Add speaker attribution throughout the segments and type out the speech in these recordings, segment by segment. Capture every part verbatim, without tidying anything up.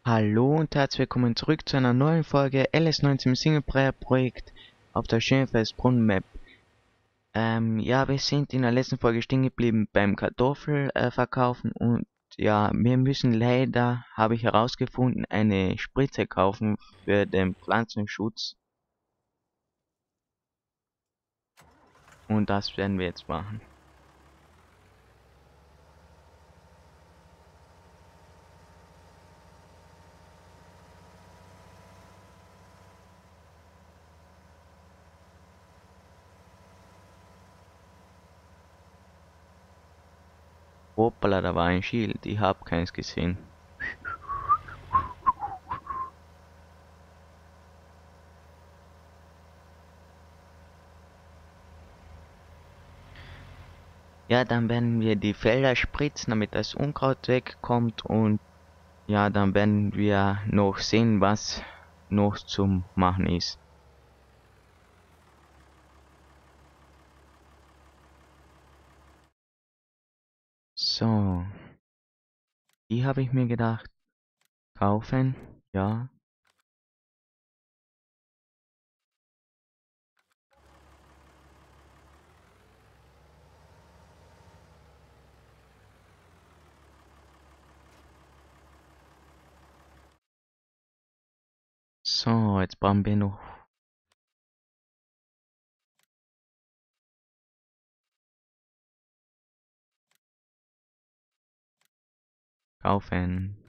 Speaker 1: Hallo und herzlich willkommen zurück zu einer neuen Folge L S neunzehn Singleplayer Projekt auf der Schönfelsbrunn Map. Ähm, ja, wir sind in der letzten Folge stehen geblieben beim Kartoffelverkaufen äh, verkaufen und ja, wir müssen leider, habe ich herausgefunden, eine Spritze kaufen für den Pflanzenschutz und das werden wir jetzt machen. Hoppala, da war ein Schild, ich habe keins gesehen. Ja, dann werden wir die Felder spritzen, damit das Unkraut wegkommt und ja, dann werden wir noch sehen, was noch zum Machen ist. So, die habe ich mir gedacht, kaufen, ja. So, jetzt brauchen wir noch kaufen.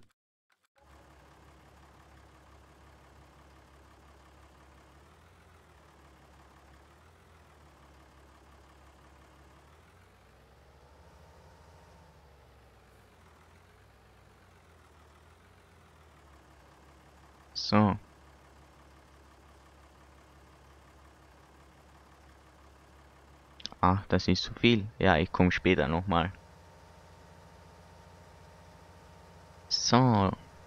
Speaker 1: So, ach, das ist zu viel. Ja, ich komme später nochmal. So,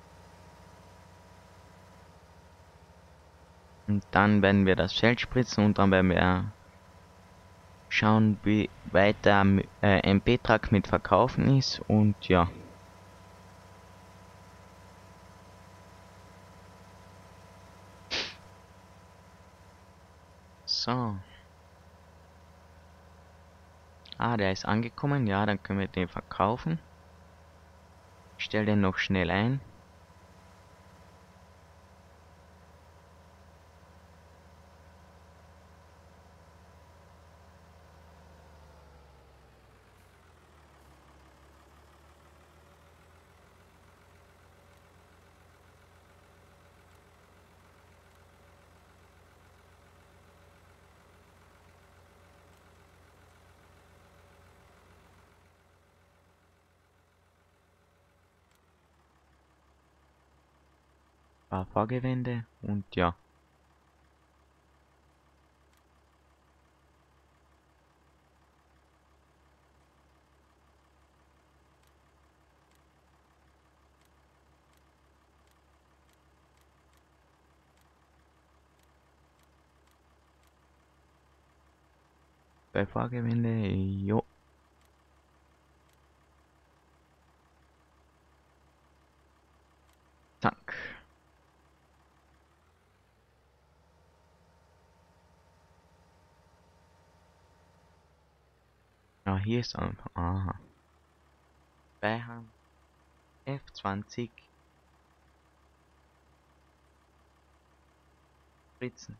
Speaker 1: und dann werden wir das Feld spritzen und dann werden wir schauen, wie weit der äh, M P-Truck mit verkaufen ist und ja. So, ah, der ist angekommen, ja, dann können wir den verkaufen. Ich stell den noch schnell ein. Paar Fahrgewände und ja. Zwei Fahrgewände, jo. Zack. Ja, hier ist einfach. Aha. Beihand. F zwanzig. Spritzen.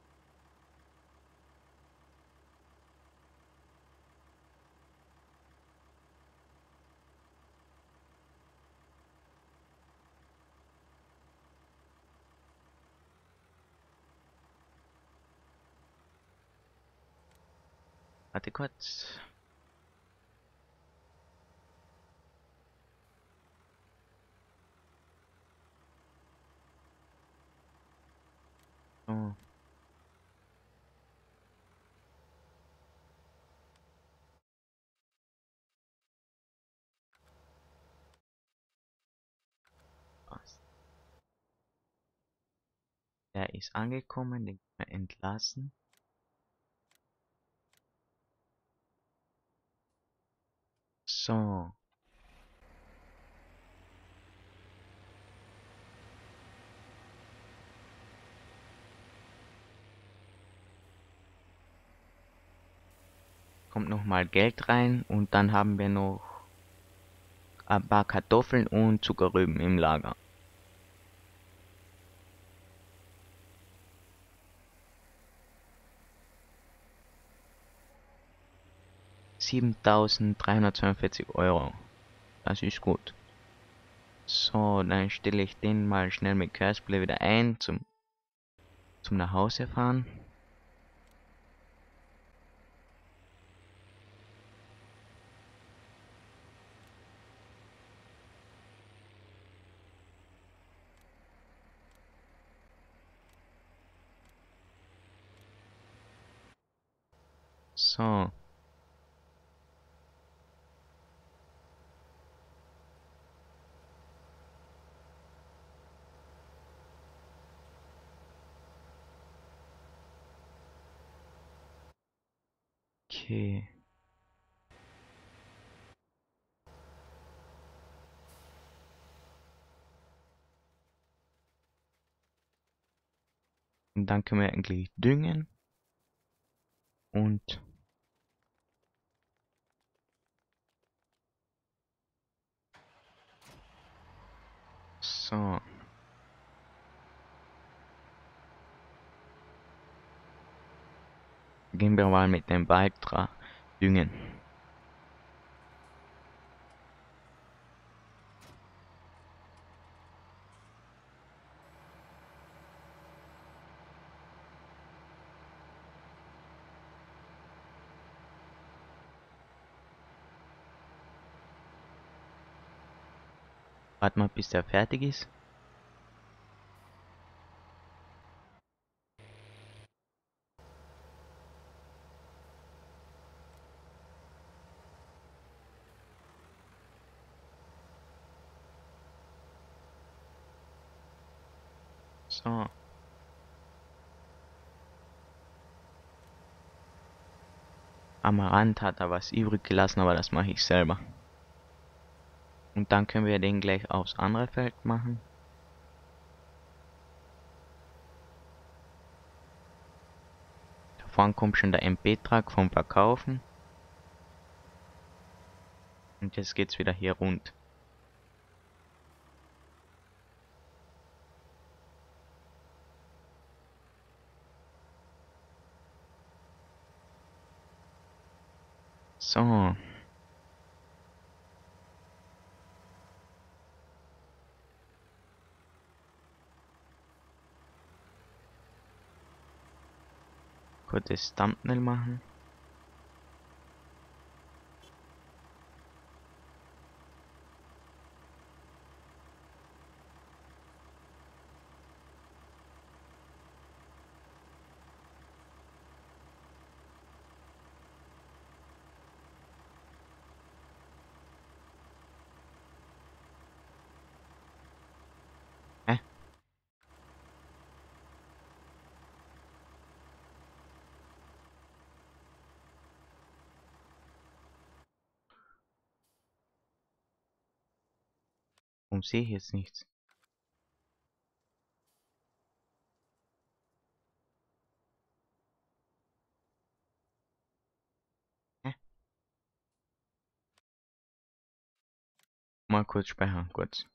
Speaker 1: Warte kurz. So. Was? Der ist angekommen, den können wir entlassen. So. kommt nochmal Geld rein und dann haben wir noch ein paar Kartoffeln und Zuckerrüben im Lager. siebentausenddreihundertzweiundvierzig Euro. Das ist gut. So, dann stelle ich den mal schnell mit Curseplay wieder ein zum, zum nach Hause fahren. So. Okay. Und dann können wir eigentlich düngen. Und so. Gehen wir mal mit dem Bike düngen. Warte mal, bis der fertig ist. So. Am Rand hat er was übrig gelassen, aber das mache ich selber. Und dann können wir den gleich aufs andere Feld machen. Da vorne kommt schon der M P-Truck vom Verkaufen. Und jetzt geht's wieder hier rund. So. Kurzes Thumbnail machen. Hä? Warum sehe ich jetzt nichts? Hä? Mal kurz speichern, kurz.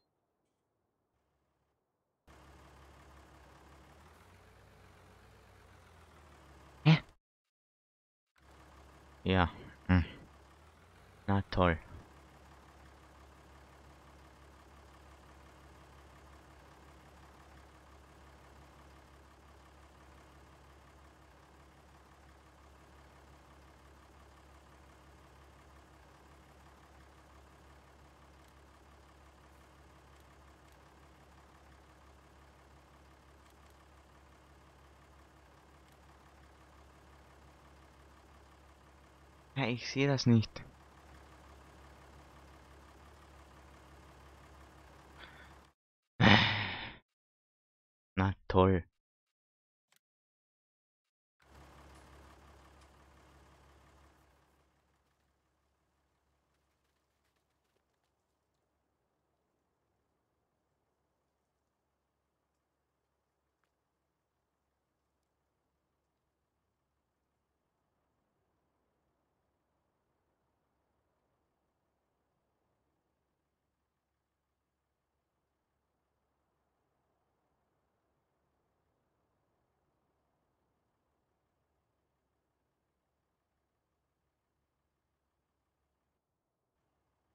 Speaker 1: Hä? Ja. Hm. Na toll. Ja, ich sehe das nicht. Na toll.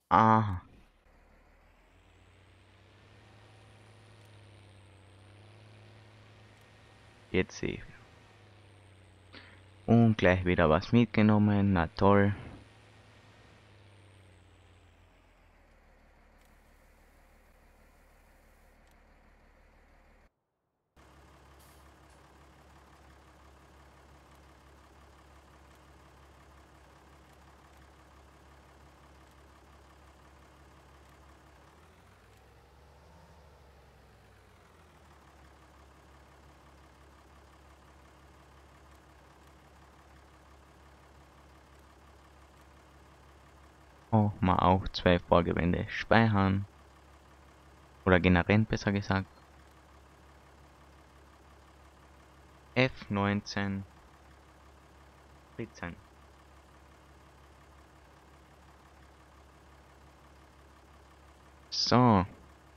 Speaker 1: Aha. Jetzt sehe ich. Und gleich wieder was mitgenommen. Na toll. Oh, mal auch zwei Vorgewände speichern. Oder generieren, besser gesagt. F neunzehn. Blitzen. So.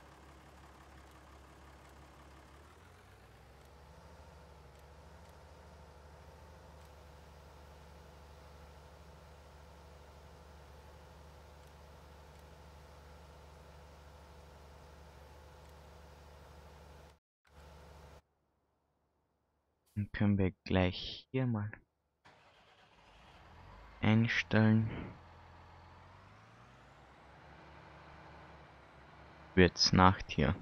Speaker 1: Dann können wir gleich hier mal einstellen. Wird's Nacht hier.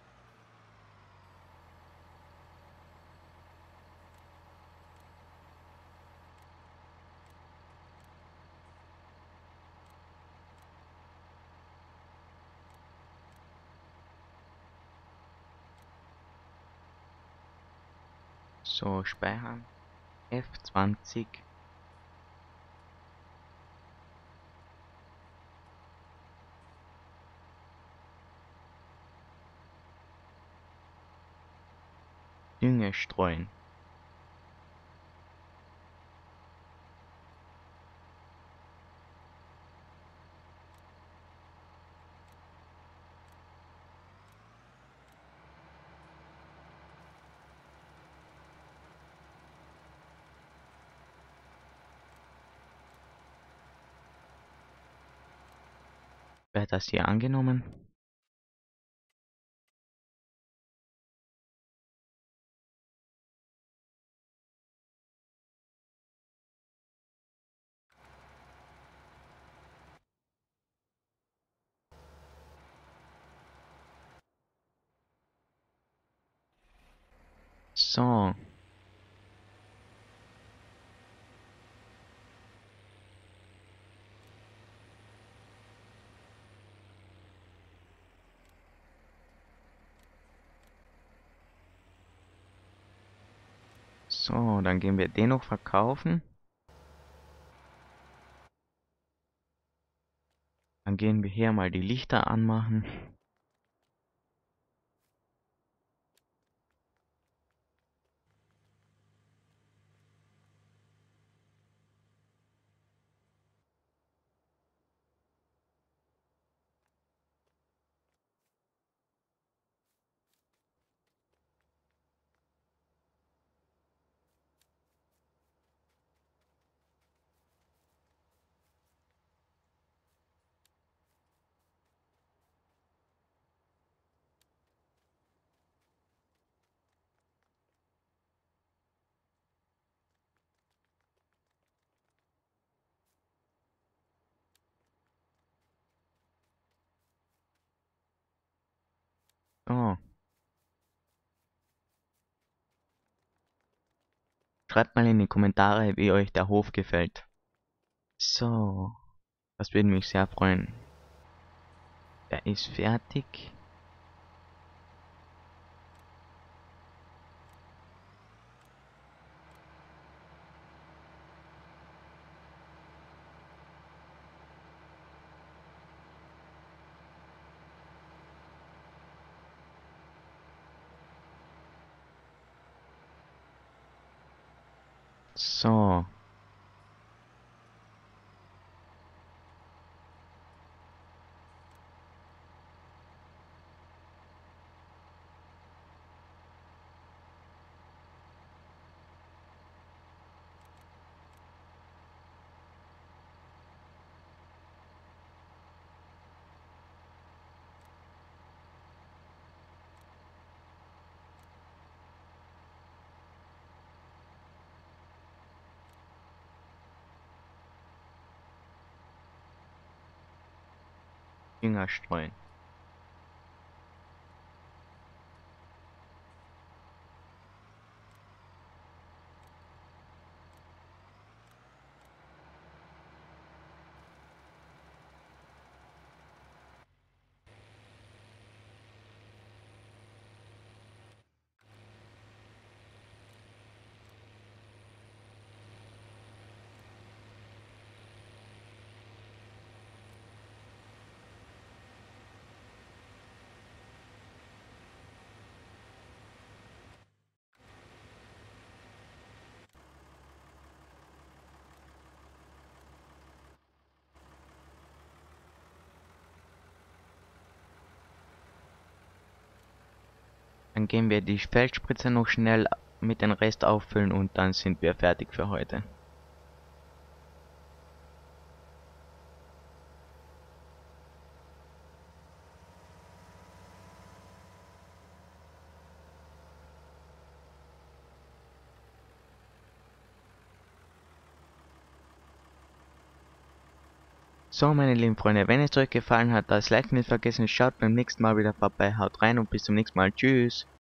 Speaker 1: So, speichern. F zwanzig. Dünge streuen. Wird das hier angenommen? So. So, dann gehen wir den noch verkaufen. Dann gehen wir hier mal die Lichter anmachen. So. Schreibt mal in die Kommentare, wie euch der Hof gefällt. So. Das würde mich sehr freuen. Der ist fertig. So. Dünger streuen. Dann gehen wir die Feldspritze noch schnell mit dem Rest auffüllen und dann sind wir fertig für heute. So, meine lieben Freunde, wenn es euch gefallen hat, das Like nicht vergessen, schaut beim nächsten Mal wieder vorbei, haut rein und bis zum nächsten Mal, tschüss.